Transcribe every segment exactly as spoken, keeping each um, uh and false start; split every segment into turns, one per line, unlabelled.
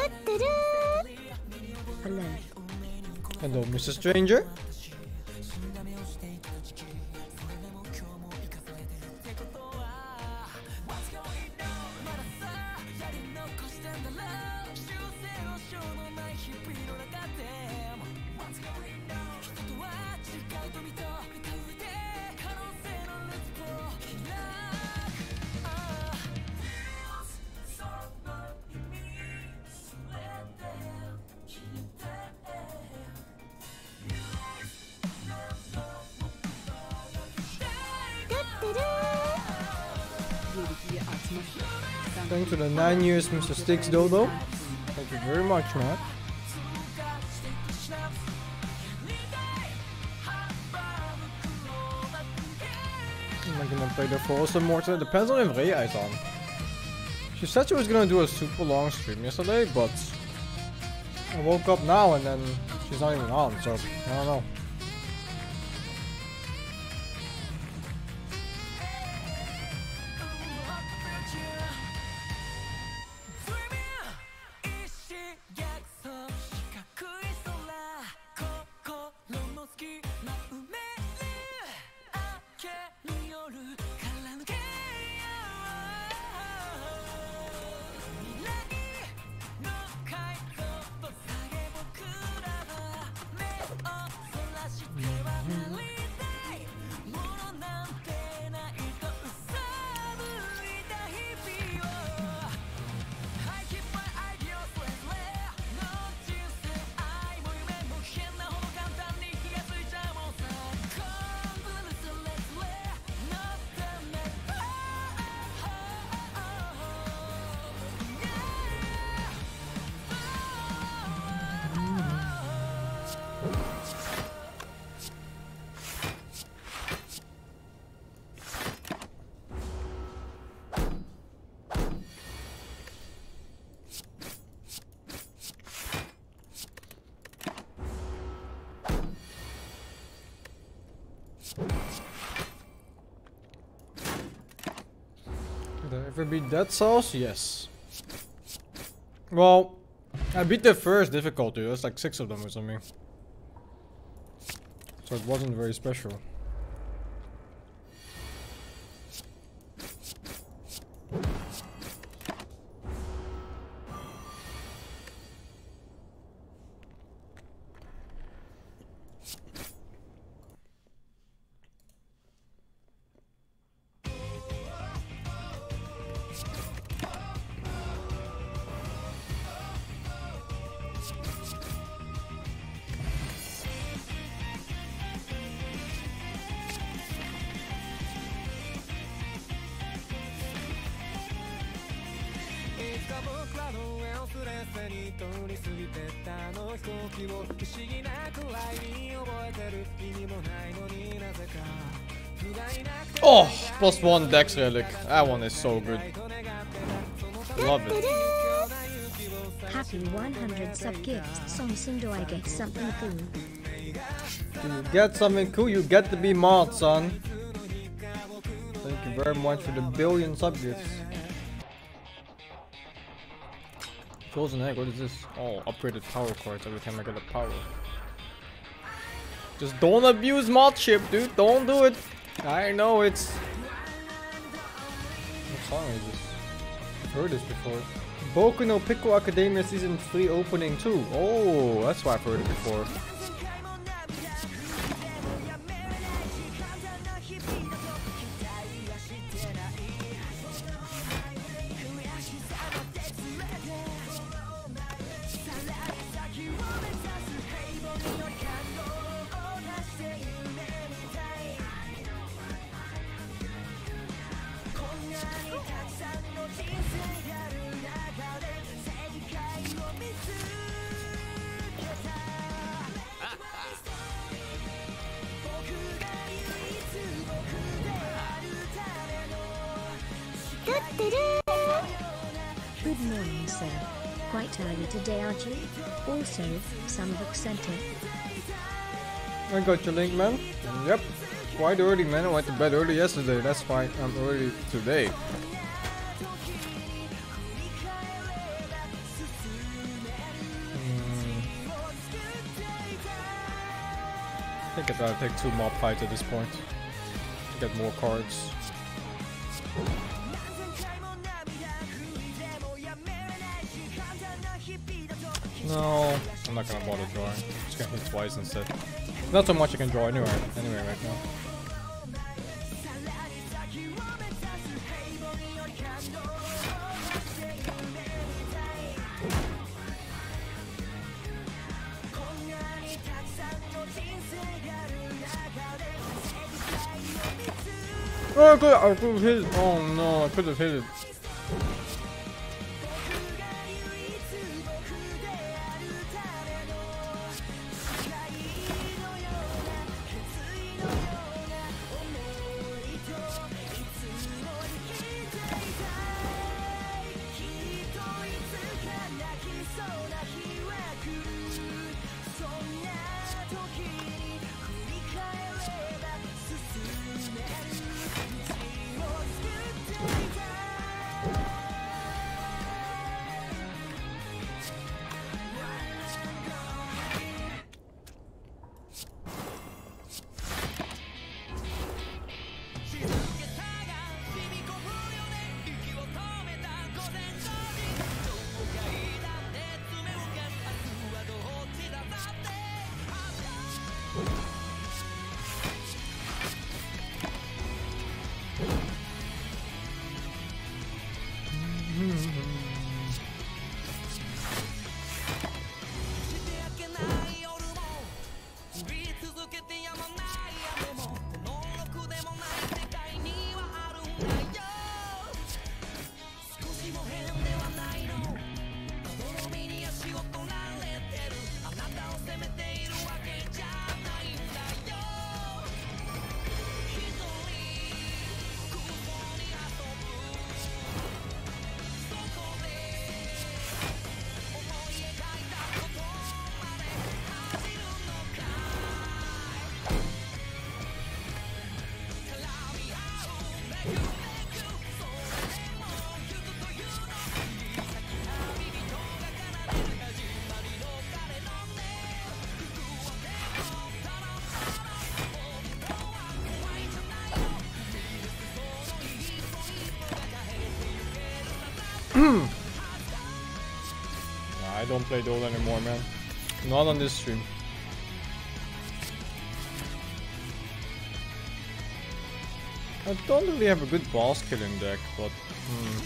Hello.
Hello, Mister Stranger. Thanks for the nine years, Mister Sticks Dodo. Thank you very much, man. I'm gonna play the for some more. It depends on if Rhea is on. She said she was gonna do a super long stream yesterday, but I woke up now and then she's not even on, so I don't know. Did I ever beat that sauce? Yes. Well, I beat the first difficulty. There's like six of them or something. So it wasn't very special. Oh, plus one Dex relic. That one is so good. Love it.
Happy one hundred sub gifts. SingSing, do I get something cool?
Do you get something cool? You get to be mod, son. Thank you very much for the billion sub gifts. Frozen egg, what is this? Oh, upgraded power cards every time I get a power. Just don't abuse mod ship, dude. Don't do it. I know it's... What song is this? I've heard this before. Boku no Pico Academia Season three opening two. Oh, that's why I've heard it before.
Good morning, sir. Quite early today, aren't you? Also, some look sent it.
I got your link, man. Yep. Quite early, man. I went to bed early yesterday. That's why I'm early today. think I'd rather take two mob fights at this point to get more cards. No, I'm not gonna bother drawing. I'm just gonna hit twice instead. Not so much I can draw anyway, anyway right now. Oh, I could, I could have hit it. Oh no, I could have hit it. Nah, I don't play Dole anymore, man. Not on this stream. I don't really have a good boss killing deck, but hmm.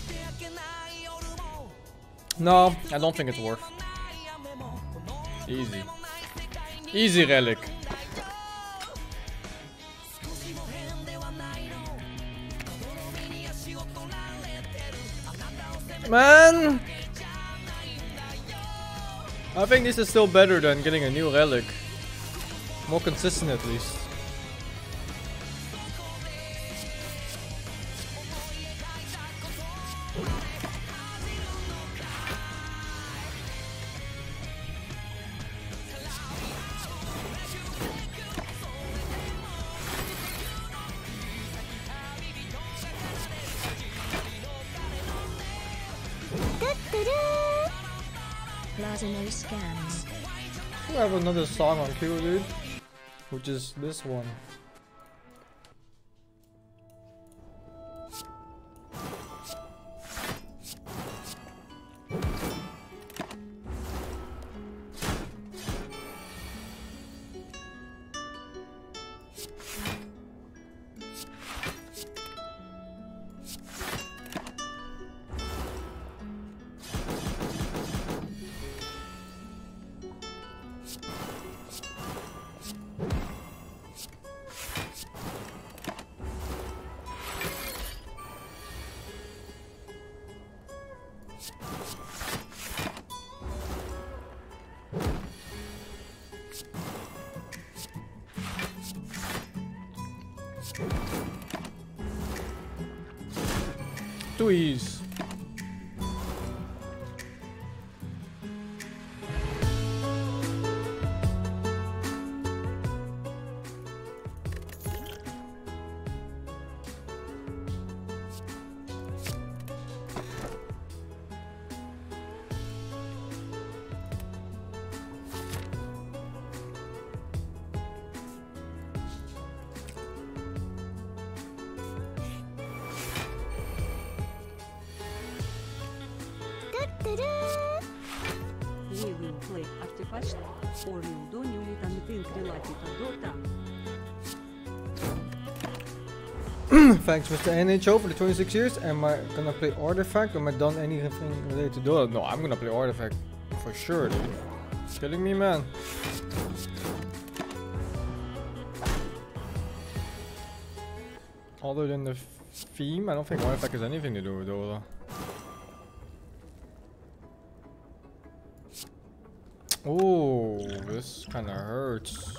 No, I don't think it's worth. Easy. Easy relic. Man! I think this is still better than getting a new relic. More consistent at least.
No scams.
I have another song on queue, dude, which is this one. Too easy.
We will play Artifact, or will do new anything related to Dota.
Thanks, Mister N H O, for the twenty-six years. Am I gonna play Artifact? Am I done anything related to Dota? No, I'm gonna play Artifact for sure, dude. Kidding me, man. Other than the theme, I don't think Artifact has anything to do with Dota. Oh, this kind of hurts.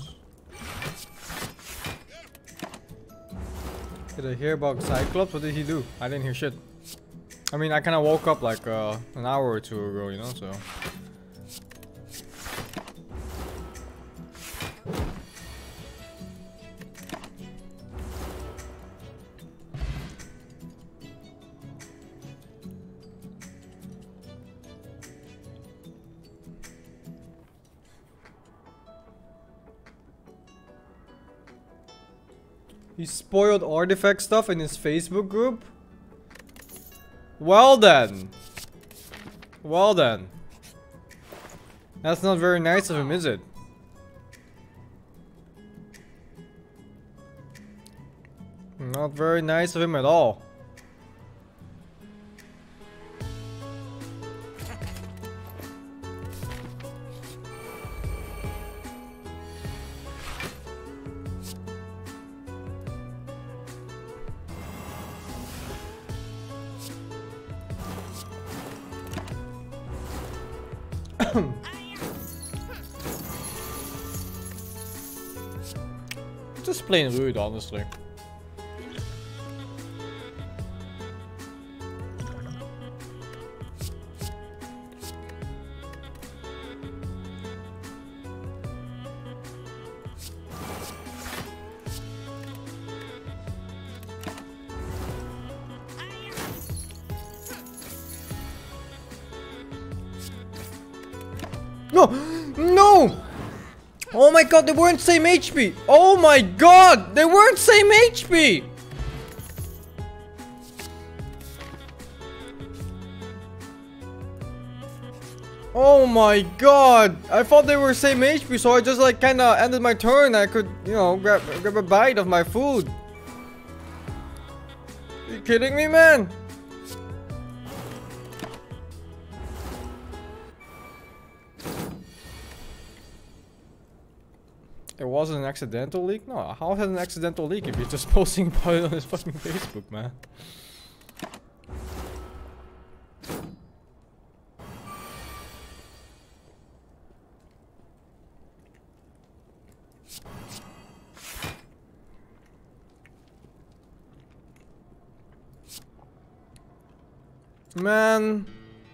Did I hear about Cyclops? What did he do? I didn't hear shit. I mean, I kind of woke up like uh, an hour or two ago, you know, so. He spoiled Artifact stuff in his Facebook group? Well then. Well then. That's not very nice of him, is it? Not very nice of him at all. Just plain rude, honestly. No! No! Oh my god, they weren't same H P! Oh my god! They weren't same H P! Oh my god! I thought they were same H P, so I just like kinda ended my turn. I could, you know, grab, grab a bite of my food. Are you kidding me, man? It wasn't an accidental leak? No, how is it an accidental leak if you're just posting about it on his fucking Facebook, man? Man.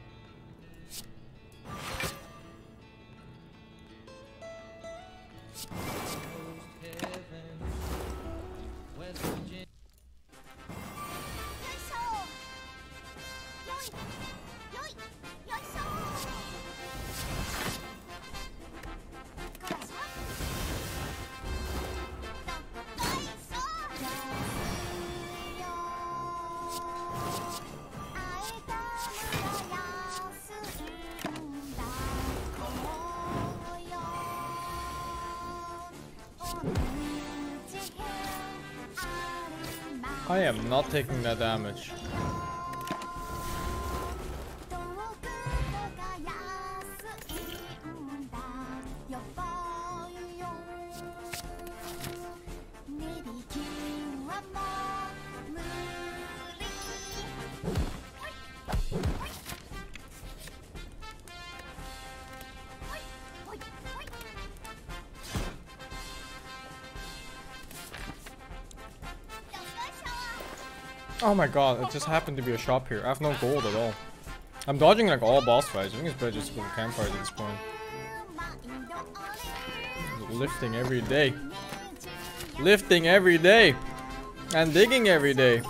I am not taking that damage. Oh my god, it just happened to be a shop here. I have no gold at all. I'm dodging like all boss fights. I think it's better just to go campfire at this point. Lifting every day. Lifting every day. And digging every day.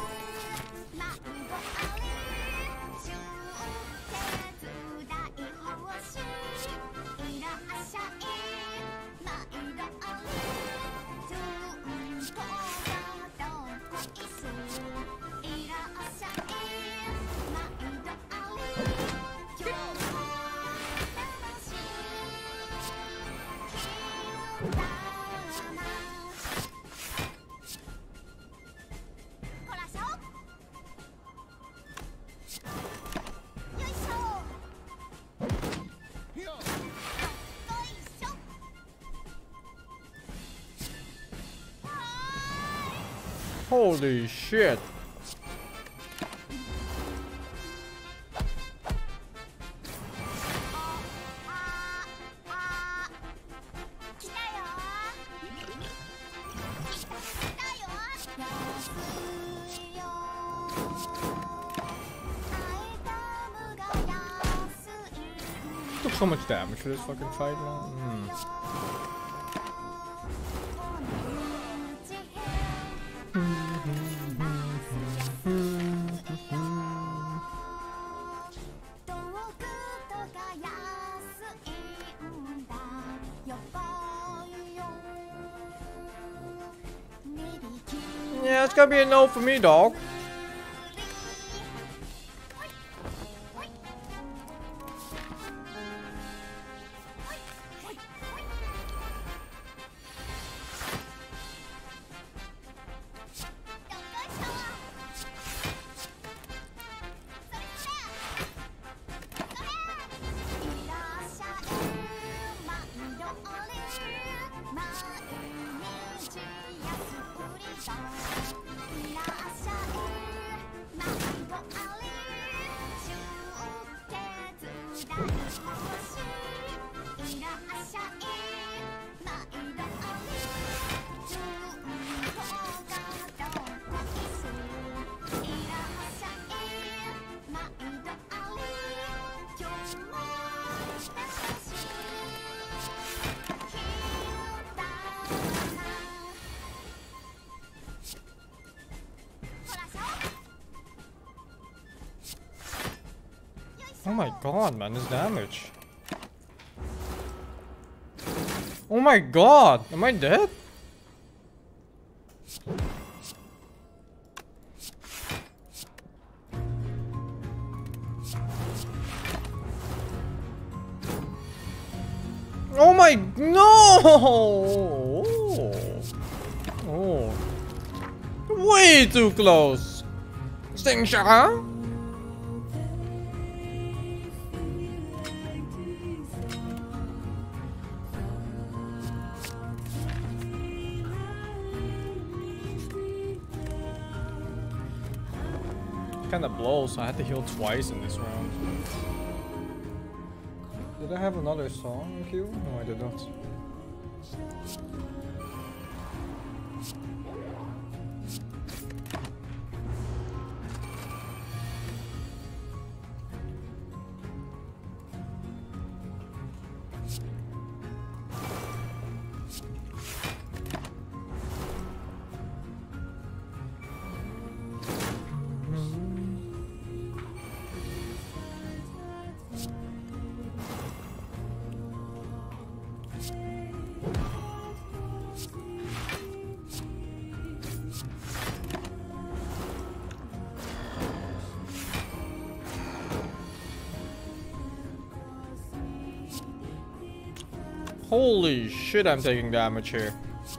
Holy shit. Took so much damage for this fucking fight, man. Mm. Yeah, it's gonna be a no for me, dog. Oh my god, man, this damage. Oh my god, am I dead? Oh my, no! Oh, oh. Way too close. SingSing. Kinda blows, so I had to heal twice in this round. Did I have another song in queue? No, I did not. Holy shit, I'm taking damage here.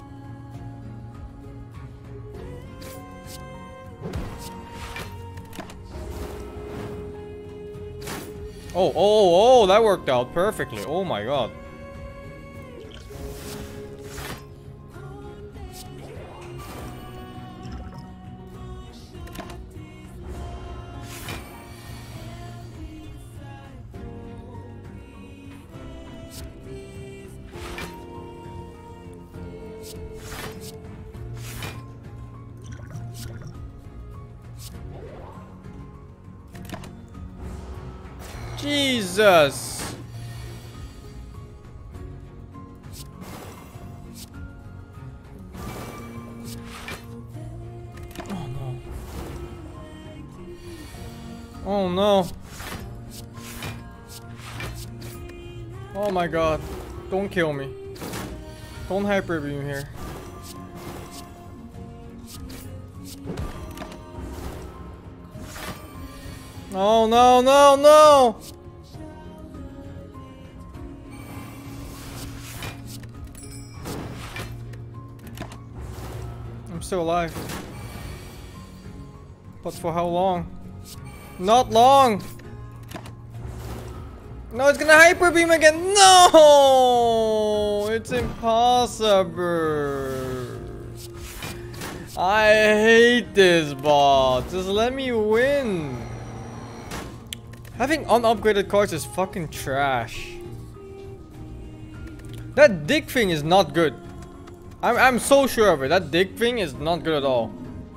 Oh, oh, oh, that worked out perfectly. Oh my god. Jesus. Oh no. Oh no. Oh my god. Don't kill me. Don't hyper beam here. Oh no, no, no! I'm still alive. But for how long? Not long! No, it's gonna hyper beam again! No! It's impossible! I hate this bot. Just let me win. Having unupgraded cards is fucking trash. That dick thing is not good. I'm, I'm so sure of it. That dick thing is not good at all.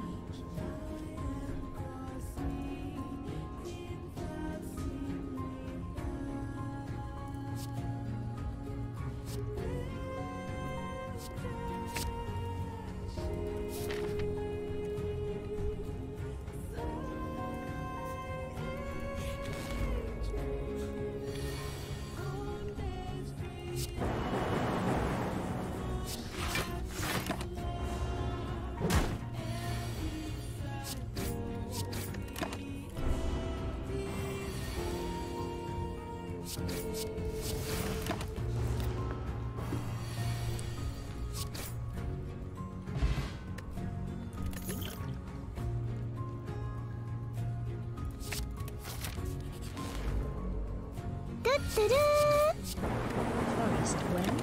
Forest when?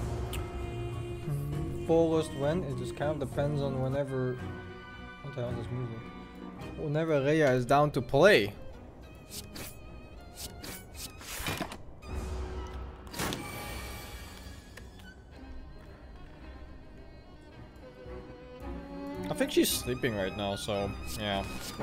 Forest when? It just kind of depends on whenever. What the hell is this music? Whenever Rhea is down to play. I think she's sleeping right now, so yeah.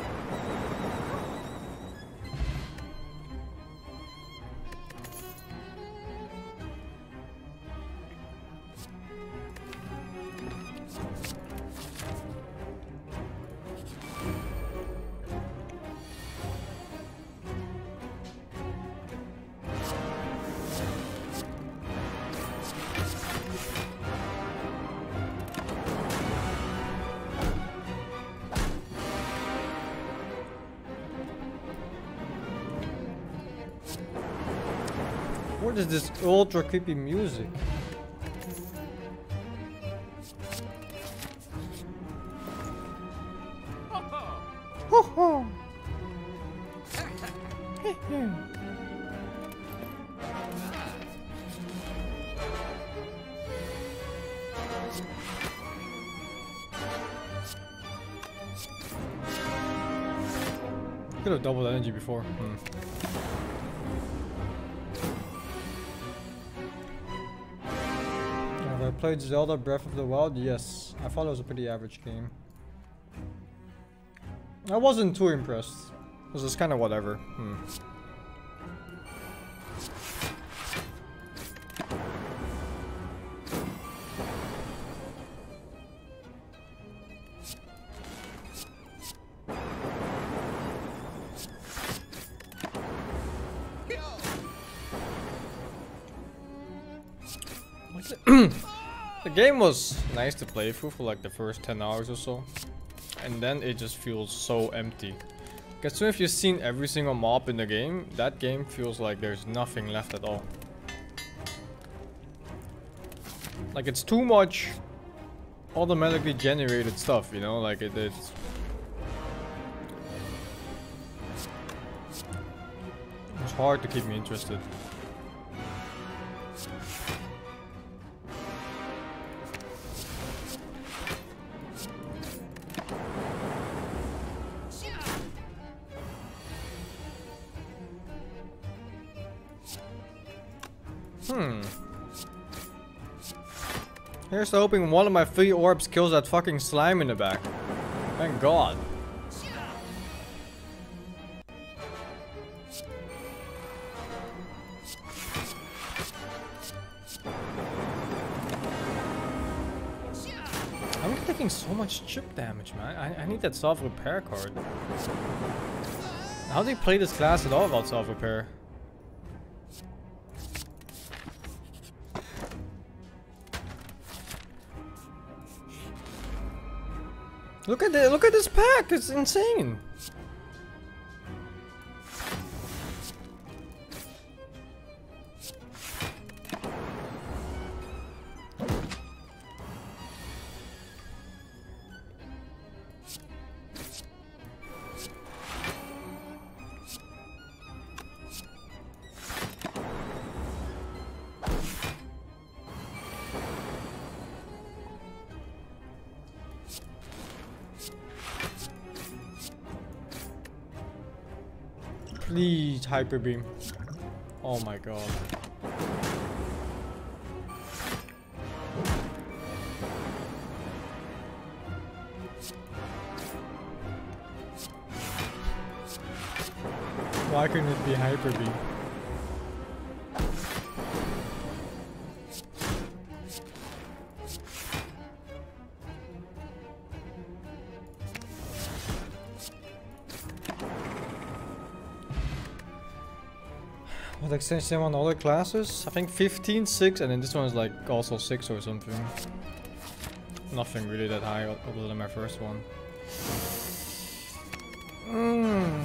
What is this ultra creepy music? Ho ho! Could have doubled energy before. Hmm. I played Zelda Breath of the Wild. Yes, I thought it was a pretty average game. I wasn't too impressed. It was just kind of whatever. Hmm. The game was nice to play through for like the first ten hours or so, and then it just feels so empty. Because soon if you've seen every single mob in the game, that game feels like there's nothing left at all. Like it's too much automatically generated stuff, you know, like it, it's... It's hard to keep me interested. Hmm. Here's to hoping one of my three orbs kills that fucking slime in the back. Thank God. I'm taking so much chip damage, man. I, I need that self-repair card. How do you play this class at all without self-repair? Look at the, look at this pack, it's insane. Please, Hyper Beam. Oh my god. Why couldn't it be Hyper Beam? What extension on other classes? I think fifteen, six, and then this one is like also six or something. Nothing really that high other than my first one. Mm.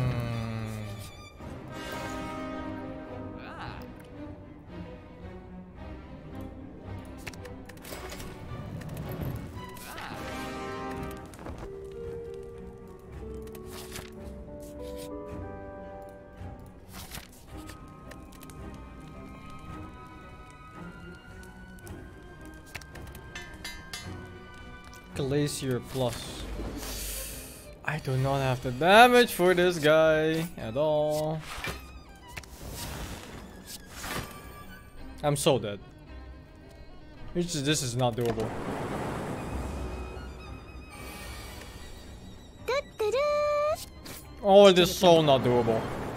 Glacier Plus. I do not have the damage for this guy at all. I'm so dead. Which is, this is not doable. Oh, it is so not doable.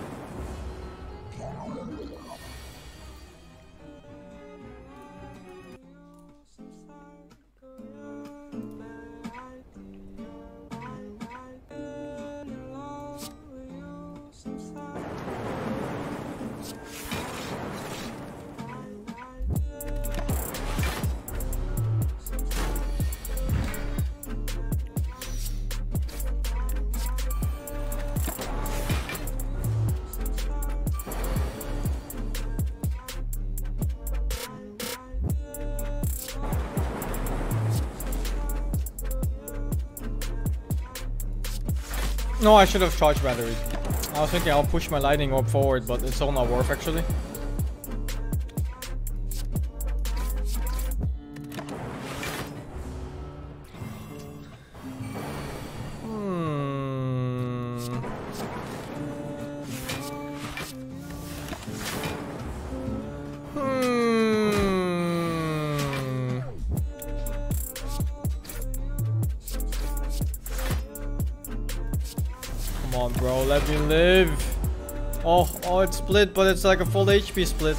No, I should have charged batteries. I was thinking I'll push my lightning orb forward, but it's all not worth actually. Hmm. Hmm. Come on, bro, let me live. Oh, oh, it's split, but it's like a full H P split.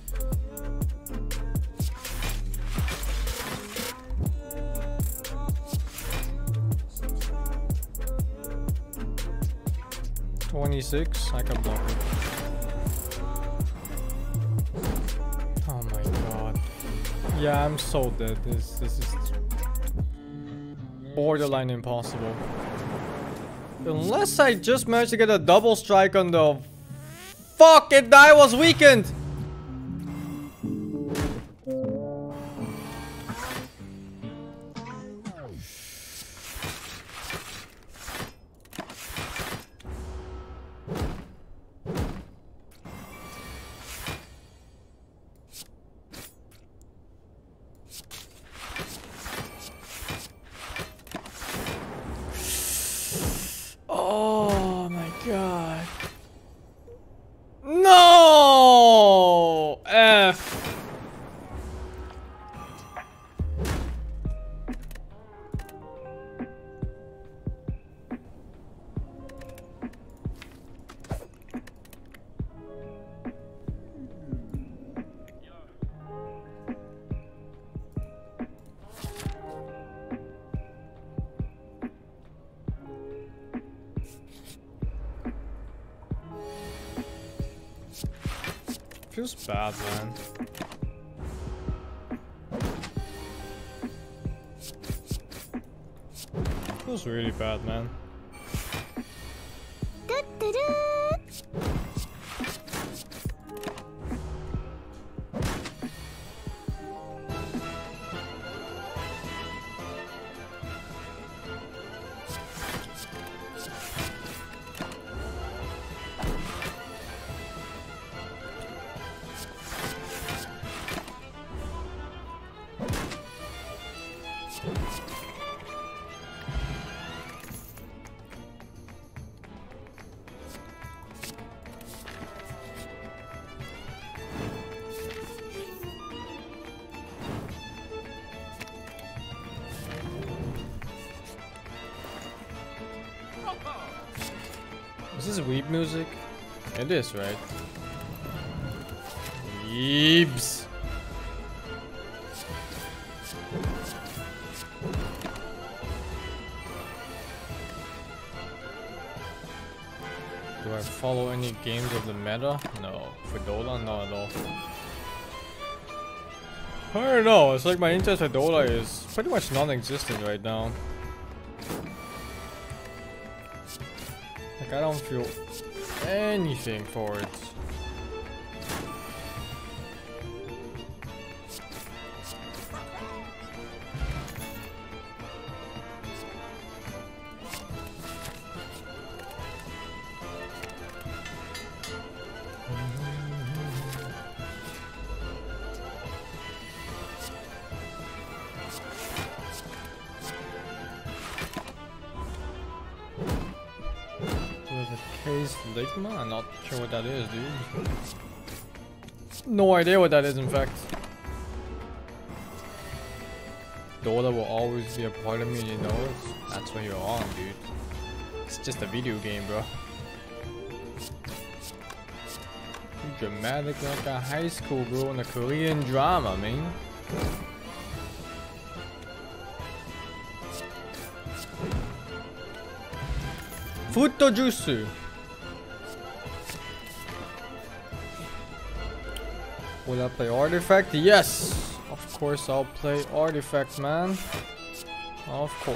twenty-six, I can block it. Oh my god. Yeah, I'm so dead. This, this is borderline impossible. Unless I just managed to get a double strike on the... Fuck it, I was weakened! Oh my god. No! F. Feels bad, man. Feels really bad, man. Is this weeb music? It is, right? Weebs. Do I follow any games of the meta? No. For Dota? Not at all. I don't know, it's like my interest in Dota is pretty much non-existent right now. Like I don't feel anything for it. Ligma? I'm not sure what that is, dude. No idea what that is, in fact. Dota will always be a part of me, you know it. That's what you're on, dude. It's just a video game, bro. You dramatic like a high school girl in a Korean drama, man. Fruto Jutsu. Will I play Artifact? Yes! Of course I'll play Artifact, man. Of course.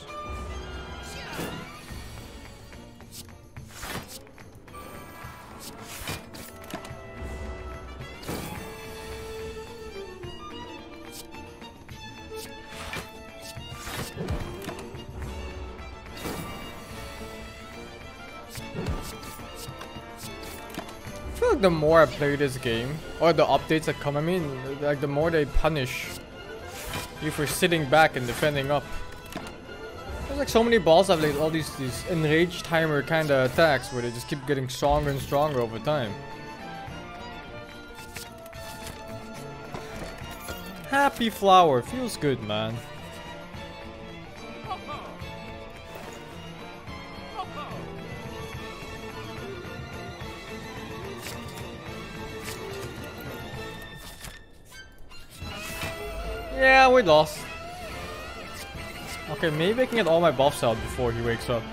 I feel like the more I play this game, or the updates that come, I mean, like the more they punish you for sitting back and defending up. There's like so many balls have like all these these enraged timer kind of attacks where they just keep getting stronger and stronger over time. Happy flower, feels good, man. Yeah, we lost. Okay, maybe I can get all my buffs out before he wakes up.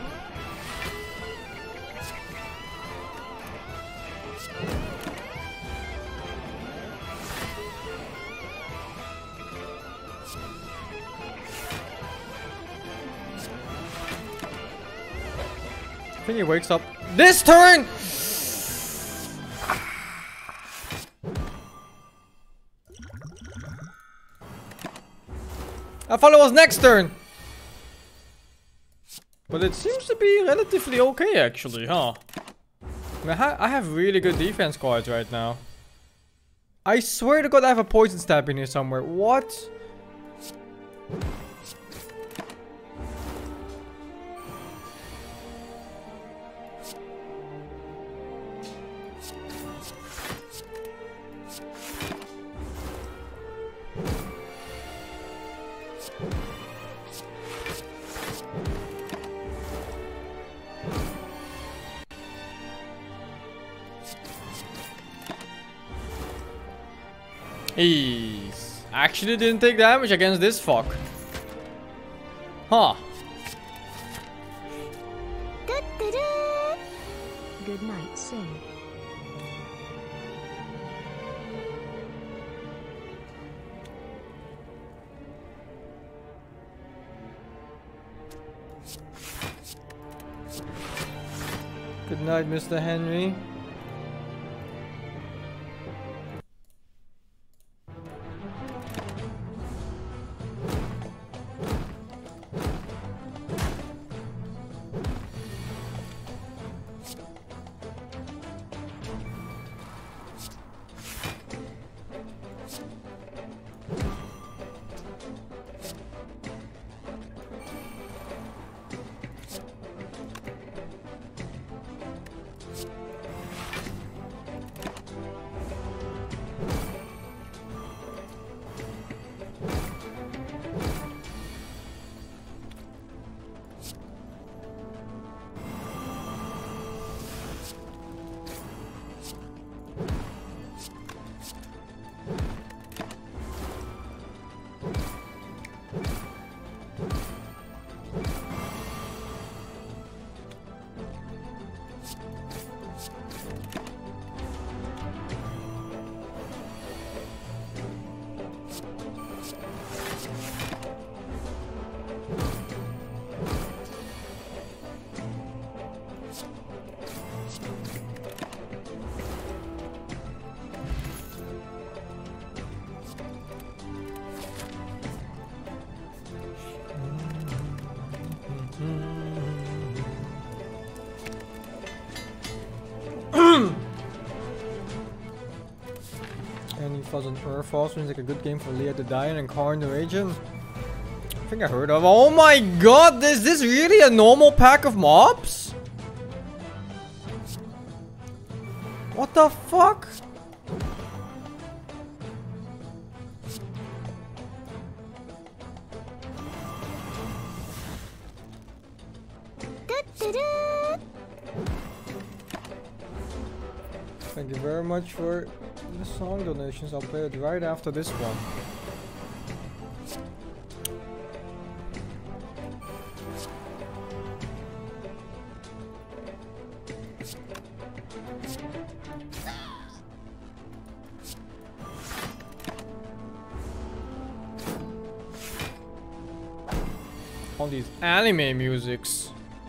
I think he wakes up this turn! I thought it was next turn! But it seems to be relatively okay actually, huh? I, mean, I have really good defense cards right now. I swear to God I have a poison stab in here somewhere. What? He's actually didn't take damage against this fuck. Huh.
Good night, Sing.
Good night, Mister Henry. Any Fuzz on Earth also seems like a good game for Leah to die and Car the Agent. I think I heard of. Oh my god, is this really a normal pack of mobs? What the fuck? Thank you very much for the song donations. I'll play it right after this one. All these anime musics.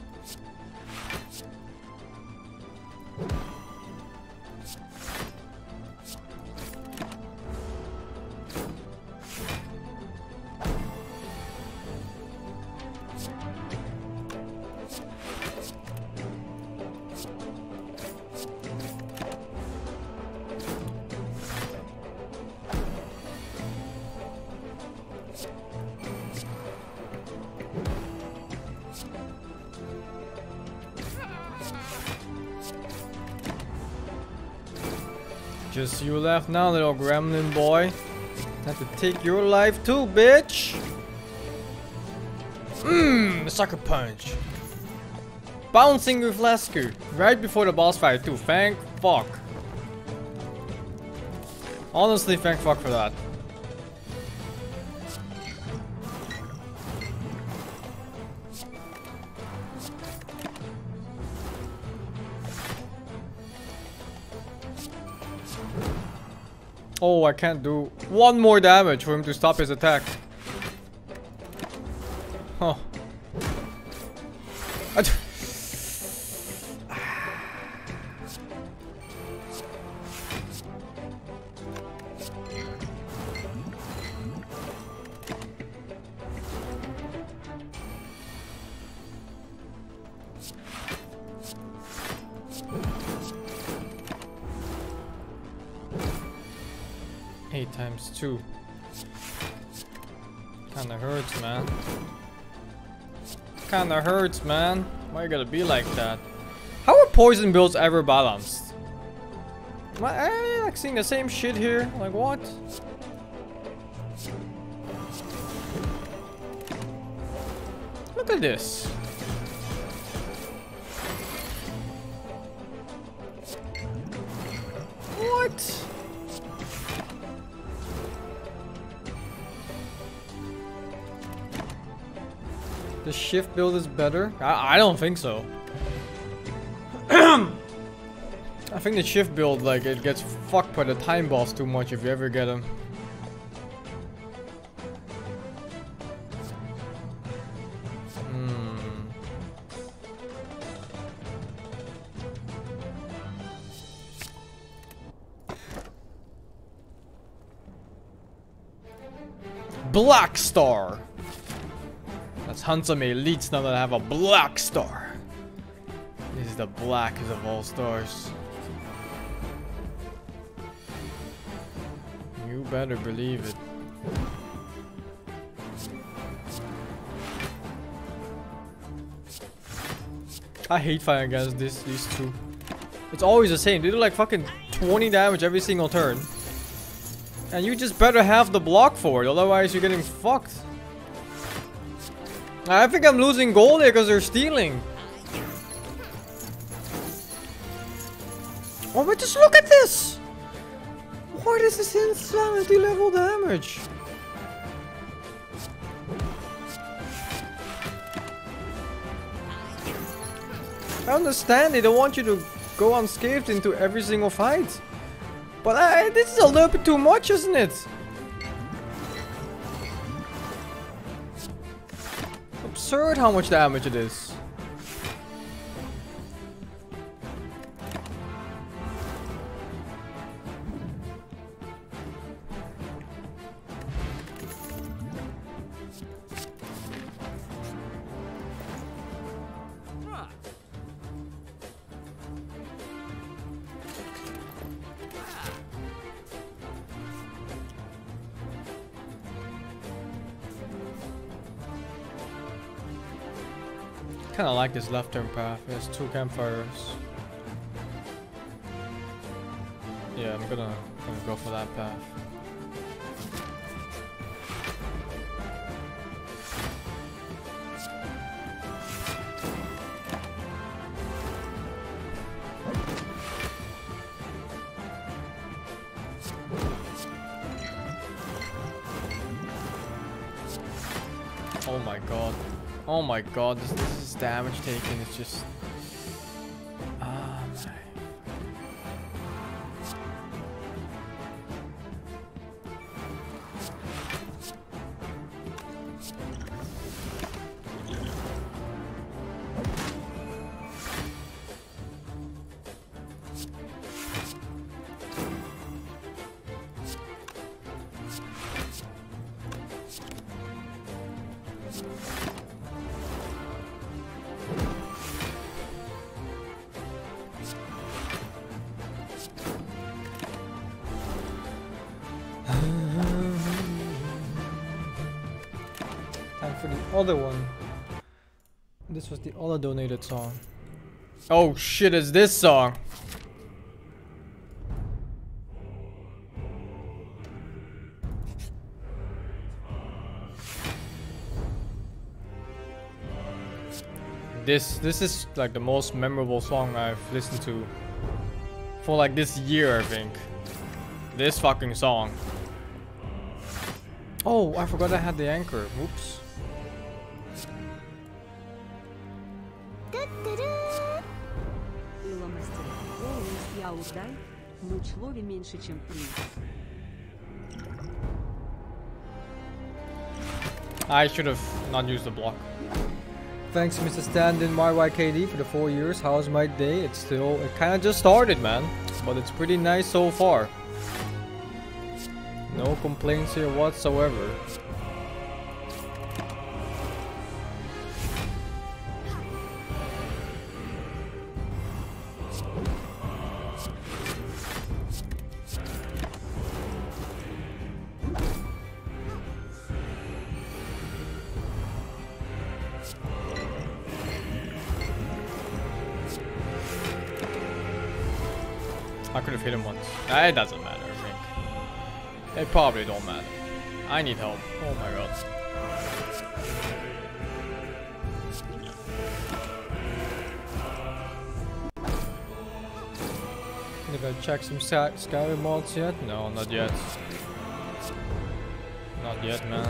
Just you left now, little gremlin boy. Have to take your life too, bitch. Mmm, sucker punch. Bouncing with Lesker right before the boss fight too. Thank fuck. Honestly, thank fuck for that. Oh, I can't do one more damage for him to stop his attack. Huh. I d Eight times two. Kinda hurts, man. Kinda hurts, man. Why you gotta be like that? How are poison builds ever balanced? Am I, I like seeing the same shit here? Like what? Look at this. What? The shift build is better? I, I don't think so. I think the shift build, like, it gets fucked by the time boss too much if you ever get him. Hmm. Black Star! Let's hunt some elites now that I have a black star. This is the blackest of all stars. You better believe it. I hate fighting against this, these two. It's always the same. They do like fucking twenty damage every single turn. And you just better have the block for it, otherwise you're getting fucked. I think I'm losing gold here because they're stealing. Oh, but just look at this! What is this insanity level damage? I understand they don't want you to go unscathed into every single fight. But I, this is a little bit too much, isn't it? Absurd how much damage it is. Kinda like this left turn path. There's two campfires. Yeah, I'm gonna, gonna go for that path. Oh my god. Oh my god, this, this is damage taken. It's just... Ah, man. For the other one. This was the other donated song. Oh shit, it's this song. This this is like the most memorable song I've listened to for like this year, I think. This fucking song. Oh, I forgot I had the anchor. Whoops. I should have not used the block. Thanks, Mister Stand-in Y Y K D, for the four years. How's my day? It's still, it kind of just started, man. But it's pretty nice so far. No complaints here whatsoever. I could have hit him once. It doesn't matter, I think. It probably don't matter. I need help. Oh my god. Did I check some Skyrim mods yet? No, not yet. Not yet, man.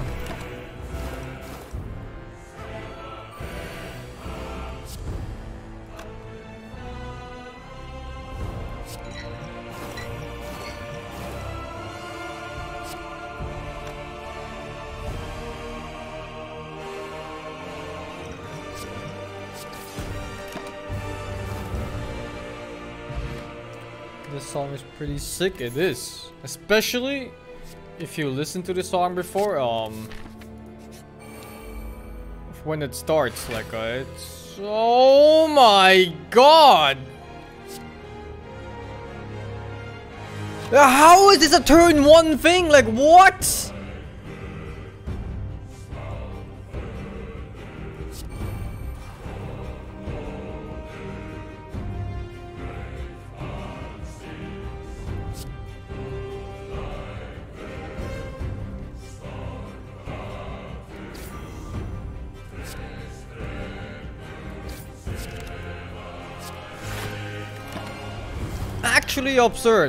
This song is pretty sick, it is. Especially if you listen to the song before, um... when it starts, like, uh, it's... Oh my god! How is this a turn one thing? Like, what? Actually absurd.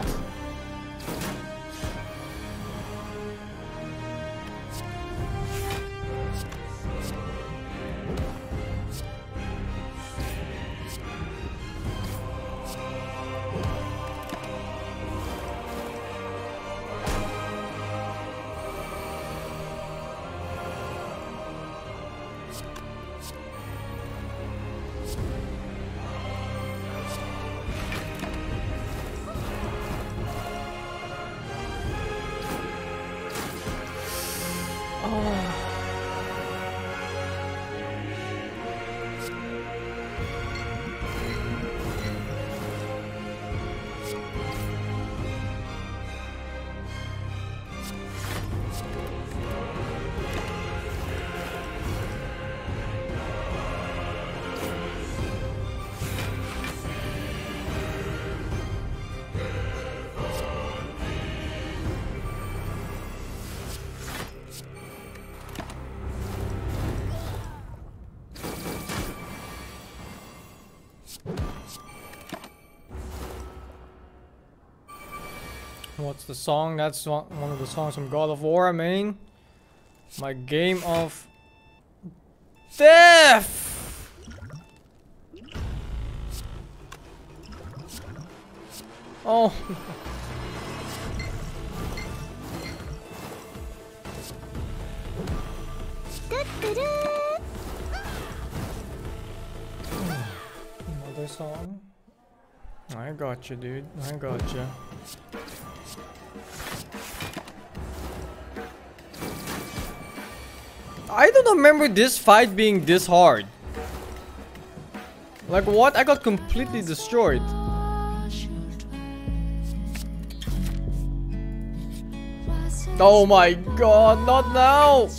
What's the song? That's one one of the songs from God of War, I mean. My game of death! Oh. Another song. I got you, dude. I got you. I don't remember this fight being this hard. Like what? I got completely destroyed. Oh my god, not now!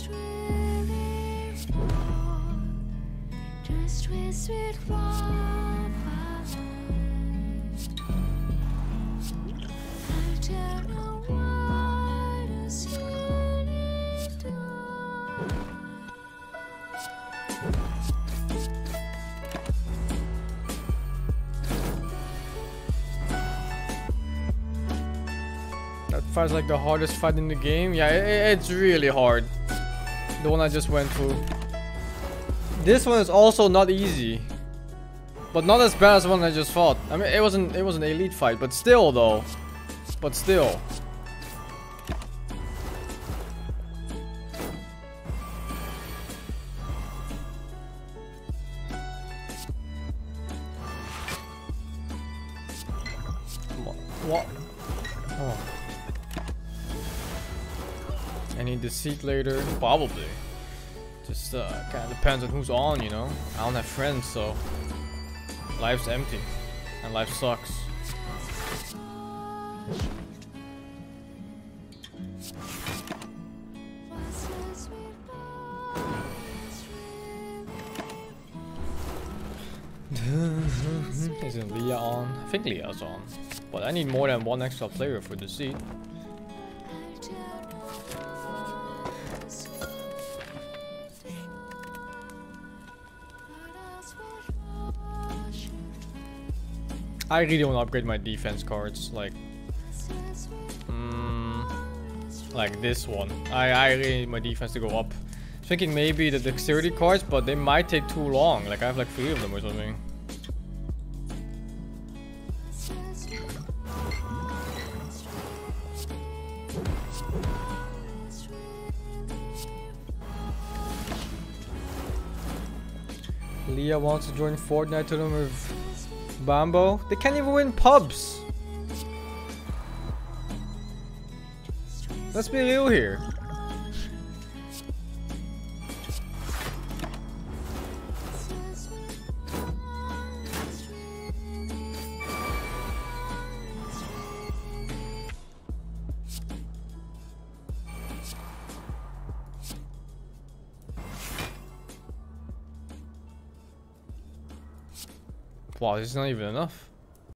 Fight's like the hardest fight in the game. Yeah, it, it's really hard. The one I just went through. This one is also not easy, but not as bad as the one I just fought. I mean, it wasn't it was an elite fight, but still though. But still. What? Oh. Any deceit later? Probably. Just uh, kind of depends on who's on, you know? I don't have friends, so life's empty. And life sucks. Isn't Leah on? I think Leah's on. But I need more than one extra player for deceit. I really want to upgrade my defense cards, like, mm, like this one. I, I really need my defense to go up. Thinking maybe the dexterity cards, but they might take too long. Like I have like three of them or something. Leah wants to join Fortnite tournament with Bambo. They can't even win pubs. Let's be real here. Wow, this is not even enough.